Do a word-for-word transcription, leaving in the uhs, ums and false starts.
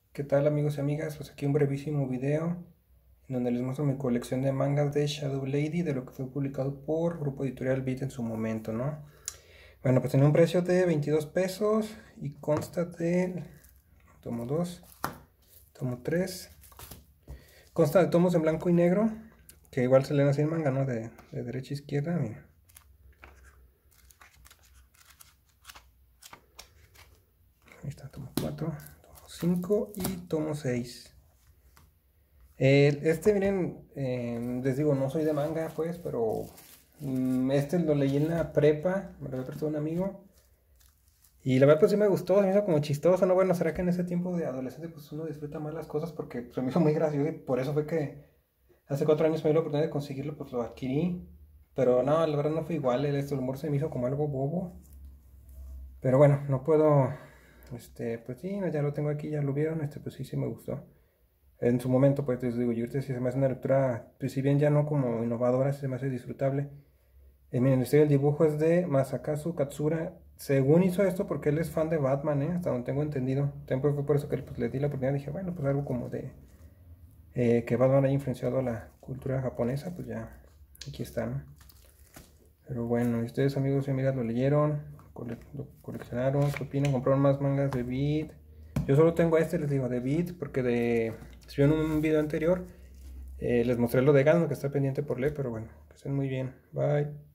¿Qué tal amigos y amigas? Pues aquí un brevísimo video en donde les muestro mi colección de mangas de Shadow Lady, de lo que fue publicado por Grupo Editorial Beat en su momento, ¿no? Bueno, pues tiene un precio de veintidós pesos y consta de tomo dos, tomo tres, consta de tomos en blanco y negro, que igual se leen así en manga, ¿no? De, de derecha a izquierda, mira. Ahí está, tomo cuatro, tomo cinco y tomo seis. Eh, este, miren, eh, les digo, no soy de manga, pues, pero mm, este lo leí en la prepa, me lo había prestado un amigo. Y la verdad, pues sí me gustó, se me hizo como chistoso, ¿no? Bueno, será que en ese tiempo de adolescente, pues uno disfruta más las cosas porque se me hizo muy gracioso y por eso fue que hace cuatro años me dio la oportunidad de conseguirlo, pues lo adquirí. Pero no, la verdad no fue igual, el, este, el humor se me hizo como algo bobo. Pero bueno, no puedo, este, pues sí, ya lo tengo aquí, ya lo vieron, este, pues sí, sí me gustó. En su momento, pues les digo, yo ahorita sí se me hace una lectura, pues si bien ya no como innovadora, sí se me hace disfrutable. Eh, miren, el estilo del dibujo es de Masakazu Katsura. Según hizo esto porque él es fan de Batman, ¿eh? Hasta donde tengo entendido. También fue por eso que pues, le di la oportunidad. Dije, bueno, pues algo como de eh, que Batman haya influenciado a la cultura japonesa, pues ya, aquí está, ¿no? Pero bueno, ¿y ustedes amigos y amigas lo leyeron? Cole ¿Lo coleccionaron? ¿Qué opinan? ¿Compraron más mangas de Beat? Yo solo tengo este, les digo, de Beat, porque de... Si en un video anterior eh, les mostré lo de Gano, que está pendiente por leer, pero bueno, que estén muy bien. Bye.